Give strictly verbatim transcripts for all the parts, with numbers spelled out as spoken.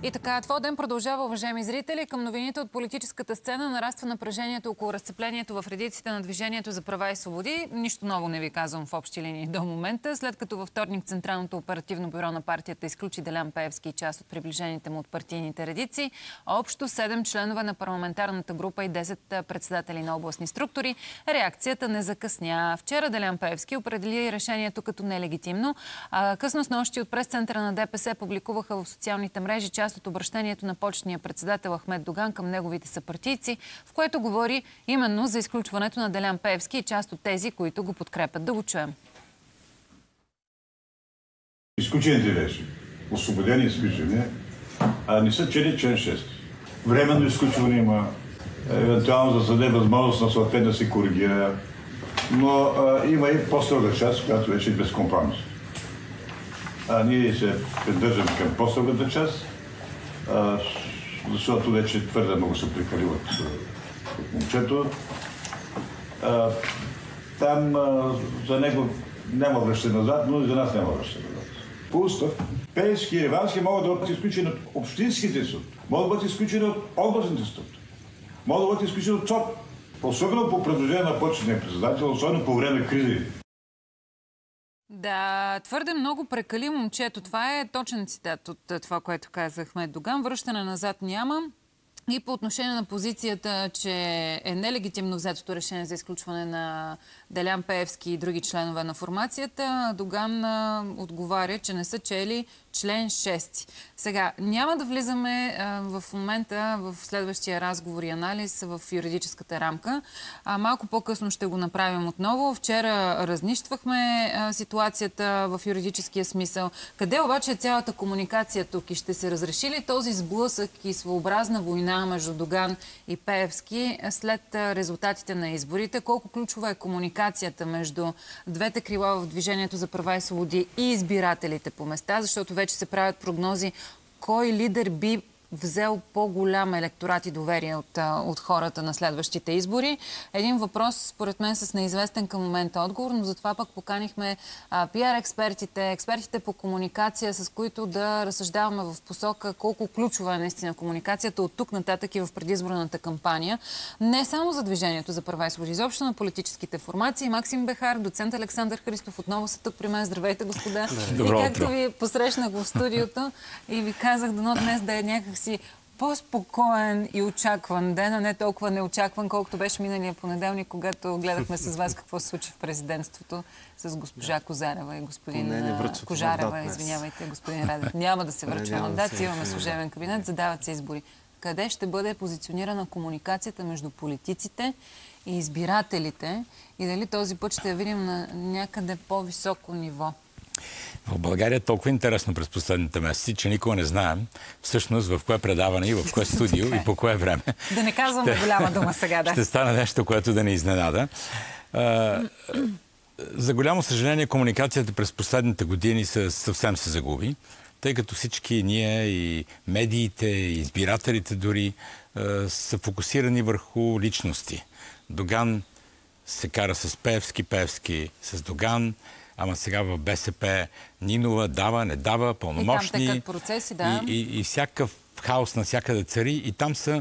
И така, твой ден продължава, уважаеми зрители. Към новините от политическата сцена нараства напрежението около разцеплението в редиците на Движението за права и свободи. Нищо ново не ви казвам в общи линии до момента. След като във вторник Централното оперативно бюро на партията изключи Делян Пеевски и част от приближените му от партийните редици, общо седем членове на парламентарната група и десет председатели на областни структури, реакцията не закъсня. Вчера Делян Пеевски определи решението като нелегитимно. А късно снощи от прес-центъра на ДПС публикуваха в социалните мрежи част от обращението на почетния председател Ахмед Доган към неговите съпартийци, в което говори именно за изключването на Делян Пеевски и част от тези, които го подкрепят. Да го чуем. Изключените вече, освободени и изключени, а не са чели член шести. Временно изключване има, евентуално да даде възможност на съответно да се коригира, но а, има и по-строга част, която вече е безкомпромисно. А ние се придържаме към по-строгата част, а, защото вече твърде много се прекали от, от момчето. А, там а, за него няма връщане назад, но и за нас няма връщане назад. По устав, Пеевски и Ивански могат да бъдат изключени от общинските суд, могат да бъдат изключени от областните суд, могат да бъдат изключени от ЦОП. Особено по предложение на почетния председател, особено по време на кризи. Да, твърде много прекали момчето. Това е точен цитат от това, което каза Ахмед Доган. Връщане назад няма. И по отношение на позицията, че е нелегитимно взетото решение за изключване на Делян Пеевски и други членове на формацията, Доган а, отговаря, че не са чели член шести. Сега, няма да влизаме а, в момента в следващия разговор и анализ в юридическата рамка. А, малко по-късно ще го направим отново. Вчера разнищвахме а, ситуацията в юридическия смисъл. Къде обаче е цялата комуникация тук и ще се разреши ли този сблъсък и своеобразна война между Доган и Пеевски след резултатите на изборите? Колко ключова е комуникацията между двете крила в Движението за права и свободи и избирателите по места, защото вече се правят прогнози кой лидер би взел по-голям електорат и доверие от, от хората на следващите избори. Един въпрос, според мен, с неизвестен към момента отговор, но затова пък поканихме а, пиар експертите, експертите по комуникация, с които да разсъждаваме в посока колко ключова е наистина комуникацията от тук нататък и в предизборната кампания. Не само за Движението за права и свободи, изобщо на политическите формации. Максим Бехар, доцент Александър Христов отново са тук при мен. Здравейте, господа. Добро и както ви посрещнах в студиото и ви казах, дано днес да е някак си по-спокоен и очакван ден, а не толкова неочакван, колкото беше миналия понеделник, когато гледахме с вас какво се случи в президентството с госпожа Козарева и господин не, не Кожарева. Извинявайте, господин Радев. Няма да се връчва мандат, да имаме служебен кабинет, задават се избори. Къде ще бъде позиционирана комуникацията между политиците и избирателите и дали този път ще я видим на някъде по-високо ниво? В България е толкова интересно през последните месеци, че никога не знаем всъщност в кое предаване и в кое студио и по кое време. Да не казваме ще, голяма дума сега, да. Ще стане нещо, което да не изненада. А, за голямо съжаление, комуникацията през последните години се, съвсем се загуби, тъй като всички ние и медиите, и избирателите дори а, са фокусирани върху личности. Доган се кара с Пеевски, Пеевски с Доган, ама сега в БСП Нинова дава, не дава, пълномощни. И там текат процеси, да. И, и, и всякакъв хаос навсякъде цари. И там са,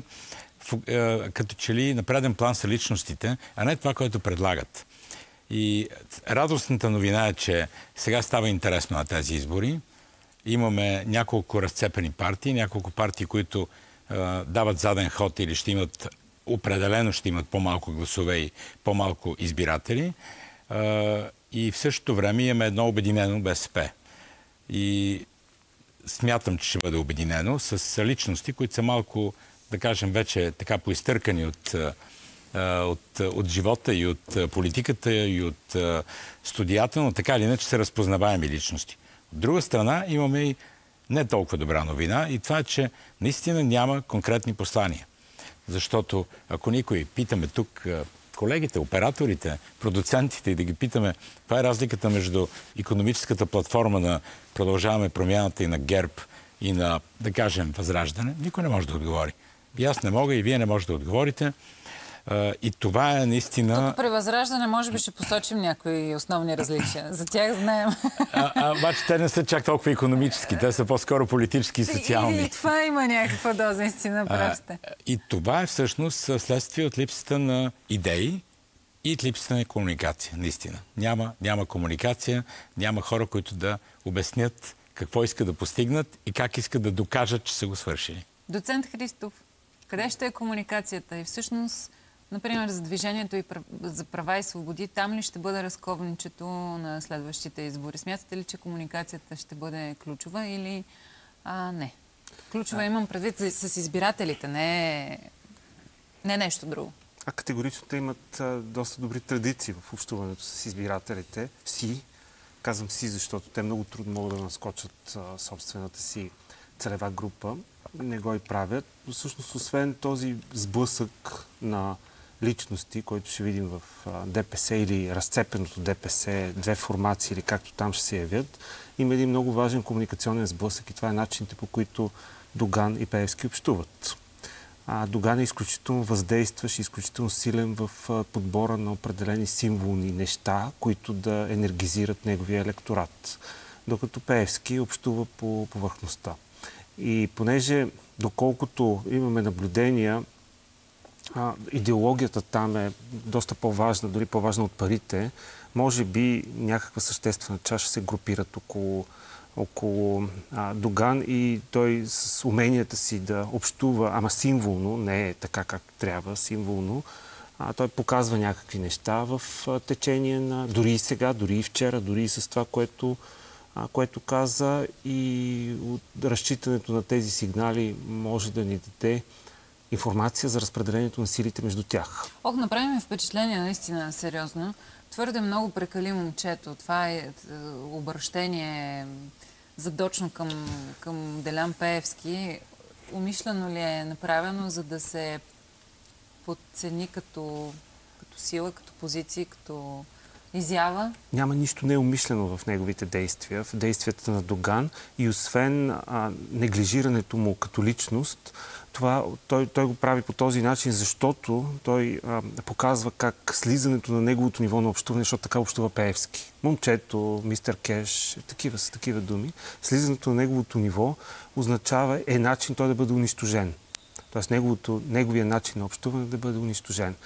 е, като че ли на преден план са личностите, а не това, което предлагат. И радостната новина е, че сега става интересно на тези избори. Имаме няколко разцепени партии, няколко партии, които е, дават заден ход или ще имат, определено ще имат по-малко гласове и по-малко избиратели. Е, И в същото време имаме едно обединено БСП. И смятам, че ще бъде обединено с личности, които са малко, да кажем, вече така поизтъркани от, от, от живота и от политиката и от студията, но така или иначе са разпознаваеми личности. От друга страна имаме и не толкова добра новина и това е, че наистина няма конкретни послания. Защото ако никой питаме тук колегите, операторите, продуцентите и да ги питаме каква е разликата между икономическата платформа на Продължаваме промяната и на ГЕРБ и на, да кажем, Възраждане, никой не може да отговори. И аз не мога, и вие не може да отговорите. И това е наистина... Тук при Възраждане може би ще посочим някои основни различия. За тях знаем. А, а, обаче те не са чак толкова икономически. Те са по-скоро политически и социални. И, и това има някаква доза истина, прав сте. И това е всъщност следствие от липсата на идеи и от липсата на комуникация, наистина. Няма, няма комуникация, няма хора, които да обяснят какво искат да постигнат и как искат да докажат, че са го свършили. Доцент Христов, къде ще е комуникацията? И всъщност, например, за движението и за права и свободи, там ли ще бъде разковничето на следващите избори? Смятате ли, че комуникацията ще бъде ключова или а, не? Ключова а... имам предвид с избирателите, не, не нещо друго. А категорично те имат а, доста добри традиции в общуването с избирателите си. Казвам си, защото те много трудно могат да наскочат а, собствената си целева група. Не го и правят. Но всъщност, освен този сблъсък на личности, който ще видим в а, ДПС или разцепеното ДПС, две формации или както там ще се явят, има един много важен комуникационен сблъсък и това е начините, по които Доган и Пеевски общуват. А, Доган е изключително въздействащ, изключително силен в а, подбора на определени символни неща, които да енергизират неговия електорат. Докато Пеевски общува по повърхността. И понеже, доколкото имаме наблюдения, а, идеологията там е доста по-важна, дори по-важна от парите, може би някаква съществена част ще се групират около около а, Доган и той с уменията си да общува, ама символно, не е така как трябва, символно, а, той показва някакви неща в а, течение на, дори и сега, дори и вчера, дори и с това, което, а, което каза и от разчитането на тези сигнали може да ни даде информация за разпределението на силите между тях. Ох, направи ми впечатление, наистина, сериозно. Твърде много прекали момчето. Това е обращение задочно към, към Делян Пеевски. Умишлено ли е направено, за да се подцени като, като сила, като позиции, като изява? Няма нищо неумишлено в неговите действия, в действията на Доган и освен а, неглижирането му като личност, това, той, той го прави по този начин, защото той а, показва как слизането на неговото ниво на общуване, защото така общува Пеевски. Момчето, мистер Кеш, такива са такива думи. Слизането на неговото ниво означава е начин той да бъде унищожен. Тоест неговото, неговия начин на общуване да бъде унищожен.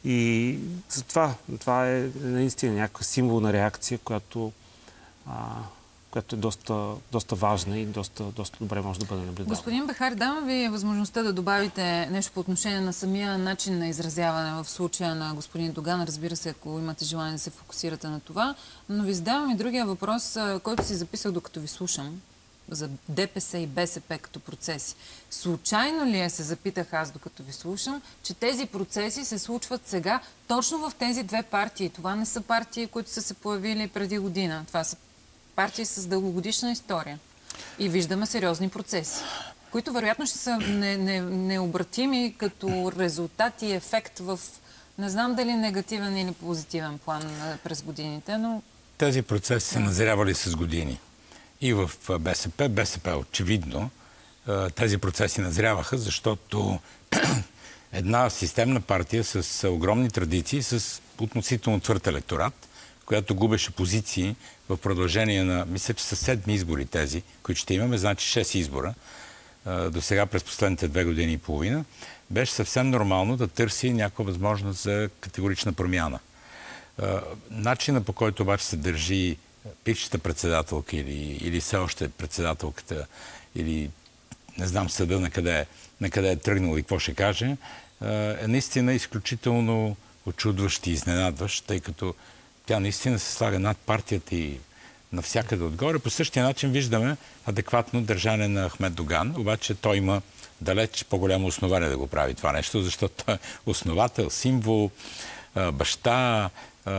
И затова това е наистина някаква символна реакция, която а, която е доста, доста важна и доста, доста добре може да бъде наблюдавана. Господин Бехар, давам ви възможността да добавите нещо по отношение на самия начин на изразяване в случая на господин Доган. Разбира се, ако имате желание да се фокусирате на това. Но ви задавам и другия въпрос, който си записах докато ви слушам, за ДПС и БСП като процеси. Случайно ли е, се запитах аз докато ви слушам, че тези процеси се случват сега точно в тези две партии? Това не са партии, които са се появили преди година. Това са партии с дългогодишна история. И виждаме сериозни процеси, които вероятно ще са не, не, необратими като резултат и ефект в, не знам дали негативен или позитивен план през годините, но... Тези процеси са назрявали с години. И в БСП, БСП очевидно, тези процеси назряваха, защото една системна партия с огромни традиции, с относително твърд електорат, която губеше позиции в продължение на, мисля, че са седми избори тези, които ще имаме, значи шест избора, до сега през последните две години и половина, беше съвсем нормално да търси някаква възможност за категорична промяна. Начина, по който обаче се държи бившата председателка или, или все още председателката, или не знам съда на къде, на къде е тръгнал и какво ще каже, е наистина изключително очудващ и изненадващ, тъй като тя наистина се слага над партията и навсякъде отгоре. По същия начин виждаме адекватно държане на Ахмед Доган, обаче той има далеч по-голямо основание да го прави това нещо, защото той е основател, символ, баща,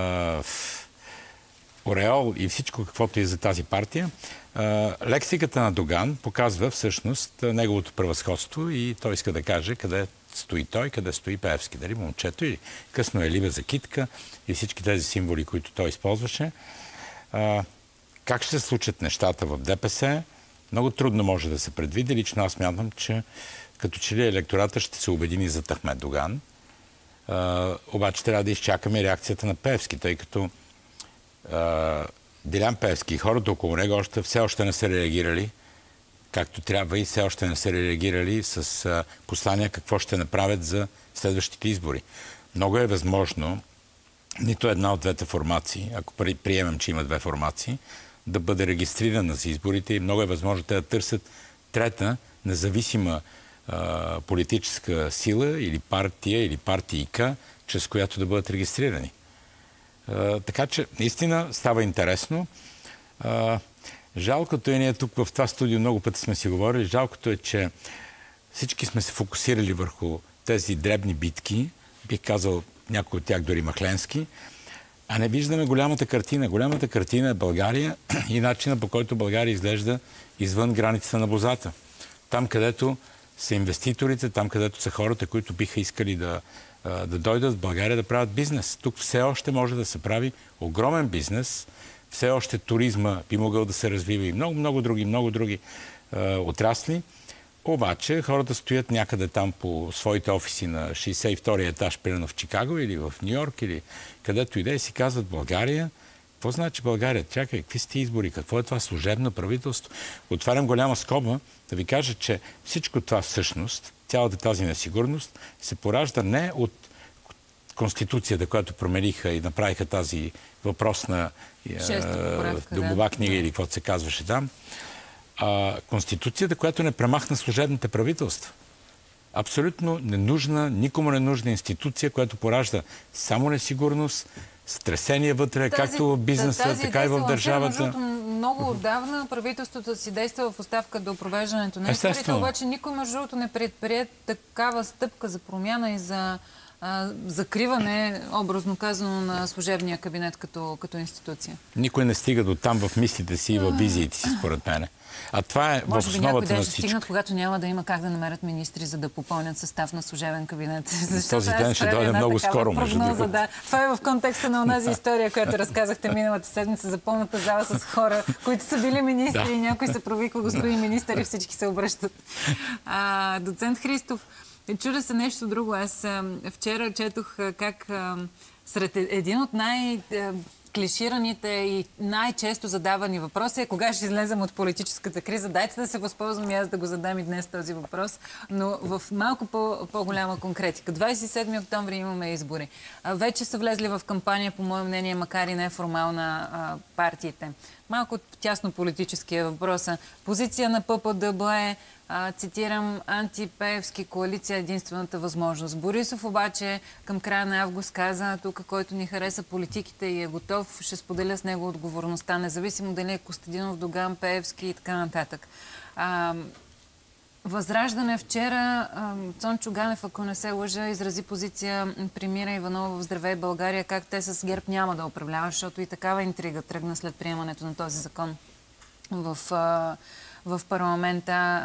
ореол и всичко каквото е за тази партия. Лексиката на Доган показва всъщност неговото превъзходство и той иска да каже къде стои той, къде стои Пеевски. Дали момчето или късно е либе за китка и всички тези символи, които той използваше. Как ще се случат нещата в ДПС? Много трудно може да се предвиди. Лично аз смятам, че като че ли електората ще се обедини за Ахмед Доган. А, обаче трябва да изчакаме реакцията на Пеевски, тъй като а, Делян Пеевски и хората около него още, все още не са реагирали както трябва и все още не са реагирали с а, послания какво ще направят за следващите избори. Много е възможно нито една от двете формации, ако приемем, че има две формации, да бъде регистрирана за изборите и много е възможно те да търсят трета независима а, политическа сила или партия или партийка, чрез която да бъдат регистрирани. А, така че наистина става интересно. А, жалкото е, ние тук в това студио много пъти сме си говорили, жалкото е, че всички сме се фокусирали върху тези дребни битки, бих казал някои от тях дори махленски, а не виждаме голямата картина. Голямата картина е България и начина, по който България изглежда извън границата на бозата. Там, където са инвеститорите, там, където са хората, които биха искали да, да дойдат в България да правят бизнес. Тук все още може да се прави огромен бизнес, все още туризма би могъл да се развива и много, много други, много други е, отрасли. Обаче хората стоят някъде там по своите офиси на шейсет и втори етаж, примерно в Чикаго или в Нью-Йорк или където и да и си казват България. Какво значи България? Чакай, какви сте избори? Какво е това служебно правителство? Отварям голяма скоба да ви кажа, че всичко това всъщност, цялата тази несигурност, се поражда не от Конституцията, която промениха и направиха тази въпросна домова книга или каквото се казваше там, а, Конституцията, която не премахна служебните правителства. Абсолютно ненужна, никому ненужна институция, която поражда само несигурност, стресение вътре, тази, както в бизнеса, тази така и в държавата. Между много отдавна правителството си действа в оставка до провеждането на изборите, обаче никой между другото не предприе такава стъпка за промяна и за а, закриване, образно казано, на служебния кабинет като, като институция. Никой не стига до там в мислите си и в визиите си, според мен. А това е може в основата на всичко. Стигнат, когато няма да има как да намерят министри, за да попълнят състав на служебен кабинет. Този ден ще дойде много скоро, между другото. Да. Това е в контекста на онази история, която разказахте миналата седмица за пълната зала с хора, които са били министри да. И някой се провиква господин министър и всички се обръщат. А, доцент Христов, чуда се нещо друго. Аз а, вчера четох а, как а, сред един от най- клишираните и най-често задавани въпроси е кога ще излезем от политическата криза. Дайте да се възползвам и аз да го задам и днес този въпрос, но в малко по- по-голяма конкретика. двадесет и седми октомври имаме избори. А, вече са влезли в кампания, по мое мнение, макар и неформална, а, партиите. Малко тясно политическия въпрос. Позиция на П П Д Б е, а, цитирам, антипеевски коалиция е единствената възможност. Борисов обаче към края на август каза, тук който ни хареса политиките и е готов, ще споделя с него отговорността, независимо дали е Костадинов, Доган, Пеевски и така нататък. А, Възраждане вчера, Цончо Ганев, ако не се лъжа, изрази позиция при Мира Иванова в Здравей България, как те с ГЕРБ няма да управляват, защото и такава интрига тръгна след приемането на този закон в, в парламента.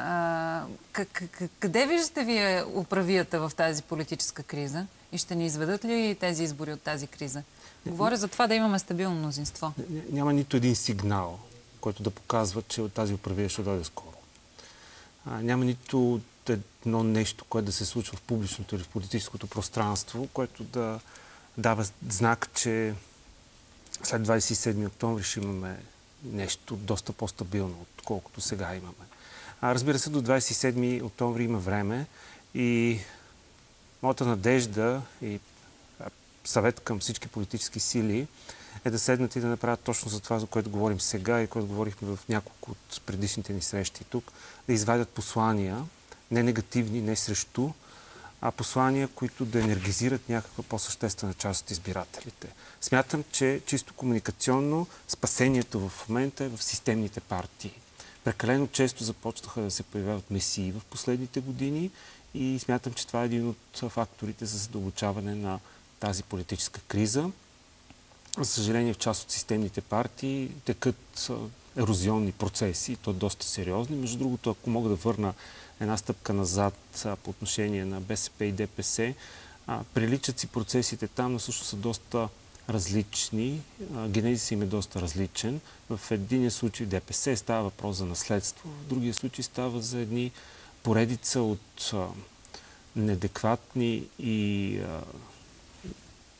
Къде виждате вие управията в тази политическа криза и ще ни изведат ли тези избори от тази криза? Говоря за това да имаме стабилно мнозинство. Няма нито един сигнал, който да показва, че от тази управия ще дойде скоро. А, няма нито едно нещо, което да се случва в публичното или в политическото пространство, което да дава знак, че след двадесет и седми октомври ще имаме нещо доста по-стабилно, отколкото сега имаме. А, разбира се, до двадесет и седми октомври има време и моята надежда и съвет към всички политически сили е да седнат и да направят точно за това, за което говорим сега и което говорихме в няколко от предишните ни срещи тук, да извадят послания, не негативни, не срещу, а послания, които да енергизират някаква по-съществена част от избирателите. Смятам, че чисто комуникационно спасението в момента е в системните партии. Прекалено често започнаха да се появяват месии в последните години и смятам, че това е един от факторите за задълбочаване на тази политическа криза. За съжаление, в част от системните партии текат ерозионни процеси, то доста сериозни. Между другото, ако мога да върна една стъпка назад по отношение на Б С П и Д П С, приличат си процесите там, но също са доста различни. Генезисът им е доста различен. В единия случай Д П С става въпрос за наследство, в другия случай става за едни поредица от неадекватни и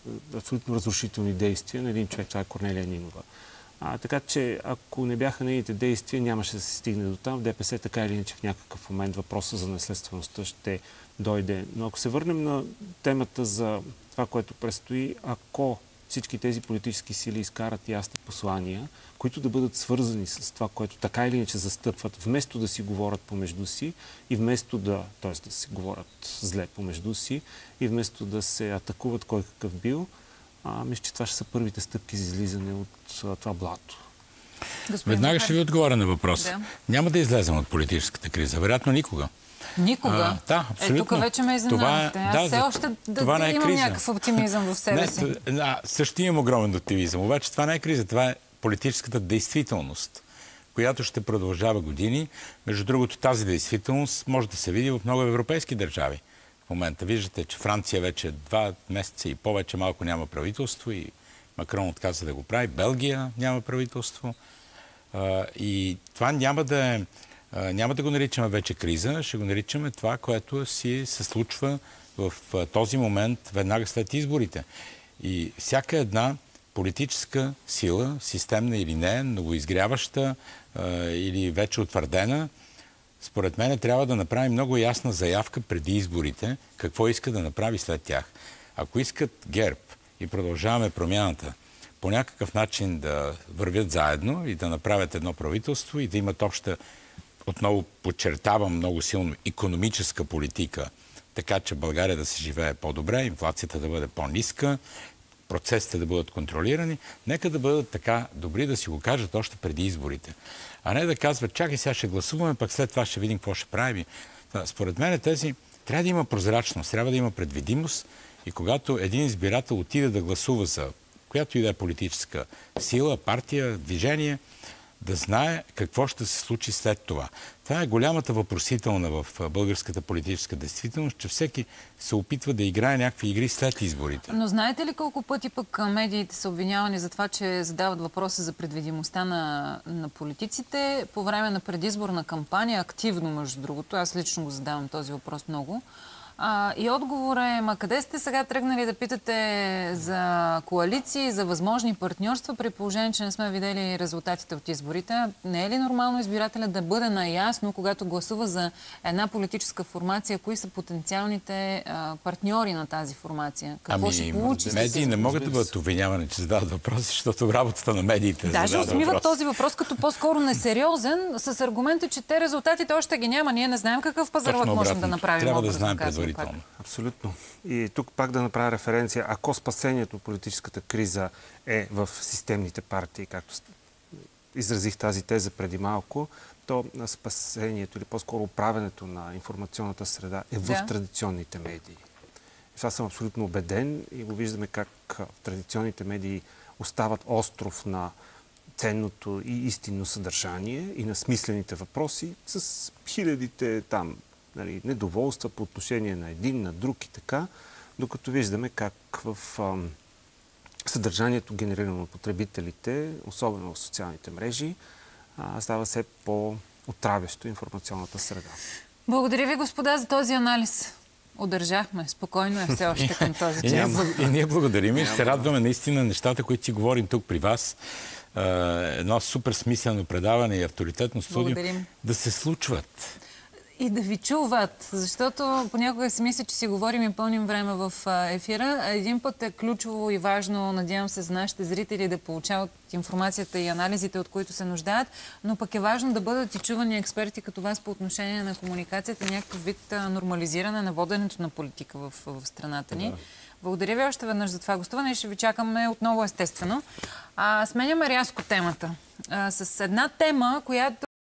абсолютно разрушителни действия на един човек, това е Корнелия Нинова. А, така че, ако не бяха нейните действия, нямаше да се стигне до там. В ДПС така или иначе в някакъв момент въпроса за наследствеността ще дойде. Но ако се върнем на темата за това, което предстои, ако всички тези политически сили изкарат ясни послания, които да бъдат свързани с това, което така или иначе застъпват, вместо да си говорят помежду си и вместо да, т.е. да си говорят зле помежду си и вместо да се атакуват кой какъв бил, а, мисля, че това ще са първите стъпки за излизане от а, това блато. Господин Веднага Захари. ще ви отговоря на въпроса. Да. Няма да излезем от политическата криза. Вероятно никога. Никога? А, да, абсолютно. Е, тук вече ме изненадате. Аз да, все още да, това да не е имам криза. някакъв оптимизъм в себе не, си. А, също имам огромен оптимизъм. Обаче това не е криза. Това е политическата действителност, която ще продължава години. Между другото, тази действителност може да се види в много европейски държави. В момента виждате, че Франция вече два месеца и повече малко няма правителство и Макрон отказа да го прави. Белгия няма правителство. А, и това няма да е Няма да го наричаме вече криза, ще го наричаме това, което си се случва в този момент, веднага след изборите. И всяка една политическа сила, системна или не, многоизгряваща или вече утвърдена, според мен трябва да направи много ясна заявка преди изборите, какво иска да направи след тях. Ако искат ГЕРБ и продължаваме промяната, по някакъв начин да вървят заедно и да направят едно правителство и да имат обща, отново подчертавам много силно, икономическа политика, така че България да се живее по-добре, инфлацията да бъде по-ниска, процесите да бъдат контролирани, нека да бъдат така добри да си го кажат още преди изборите. А не да казват, чакай сега ще гласуваме, пък след това ще видим какво ще правим. Според мен тези трябва да има прозрачност, трябва да има предвидимост и когато един избирател отиде да гласува за която и да е политическа сила, партия, движение, да знае какво ще се случи след това. Това е голямата въпросителна в българската политическа действителност, че всеки се опитва да играе някакви игри след изборите. Но знаете ли колко пъти пък медиите са обвинявани за това, че задават въпроса за предвидимостта на, на политиците по време на предизборна кампания, активно между другото, аз лично го задавам този въпрос много. А, и отговор е, ма къде сте сега тръгнали да питате за коалиции, за възможни партньорства, при положение, че не сме видели резултатите от изборите? Не е ли нормално избирателят да бъде наясно, когато гласува за една политическа формация, кои са потенциалните а, партньори на тази формация? Какво ами, ще получи? медии не могат да бъдат обвинявани, че задават въпроси, защото работата на медиите Даже усмиват въпрос. този въпрос като по-скоро несериозен, с аргумента, че те резултатите още ги няма. Ние не знаем какъв пазарлък можем да направим. Трябва да знаем предварително. Абсолютно. И тук пак да направя референция. Ако спасението от политическата криза е в системните партии, както изразих тази теза преди малко, то спасението или по-скоро управенето на информационната среда е в да. традиционните медии. И това съм абсолютно убеден и го виждаме как традиционните медии остават остров на ценното и истинно съдържание и на смислените въпроси с хилядите там нали, недоволства по отношение на един, на друг и така, докато виждаме как в ам, съдържанието, генерирано от потребителите, особено в социалните мрежи, а, става все по-отравящо информационната среда. Благодаря ви, господа, за този анализ. Удържахме. Спокойно е все още към този час. И, ние, и ние благодарим и ще се радваме наистина нещата, които си говорим тук при вас. Едно супер смислено предаване и авторитетно студио Благодарим. Да се случват. И да ви чуват, защото понякога си мисля, че си говорим и пълним време в ефира. Един път е ключово и важно, надявам се, за нашите зрители да получават информацията и анализите, от които се нуждаят, но пък е важно да бъдат и чувани експерти като вас по отношение на комуникацията, някакъв вид нормализиране на воденето на политика в, в страната ни. Да. Благодаря ви още веднъж за това гостуване и ще ви чакаме отново, естествено. А, сменяме рязко темата. А, с една тема, която